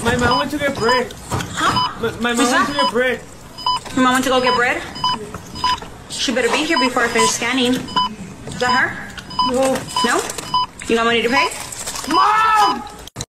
My mom went to get bread. Huh? My mom went to get bread. Your mom went to go get bread? She better be here before I finish scanning. Is that her? No. No? You got money to pay? Mom!